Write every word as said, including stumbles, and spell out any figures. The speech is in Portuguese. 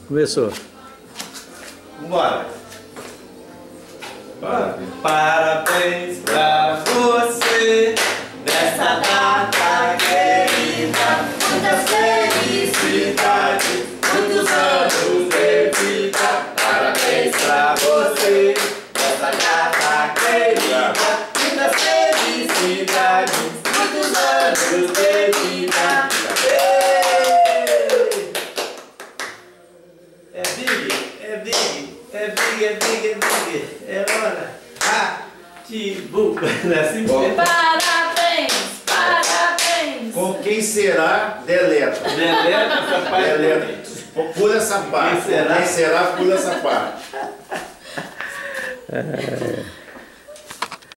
Começou. Vambora. Parabéns. Parabéns pra você nessa data querida. Muitas felicidades, muitos anos de vida. Parabéns pra você nessa data querida. Muitas felicidades, muitos anos de vida. É big, é big, é big, é big, é big. É hora. Ativo. Parabéns, parabéns. Com quem será, deleta. Deleta essa parte. Deleta. Pula essa parte. Quem será? Quem será, pula essa parte. É.